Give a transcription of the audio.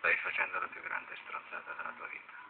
stai facendo la più grande stronzata della tua vita.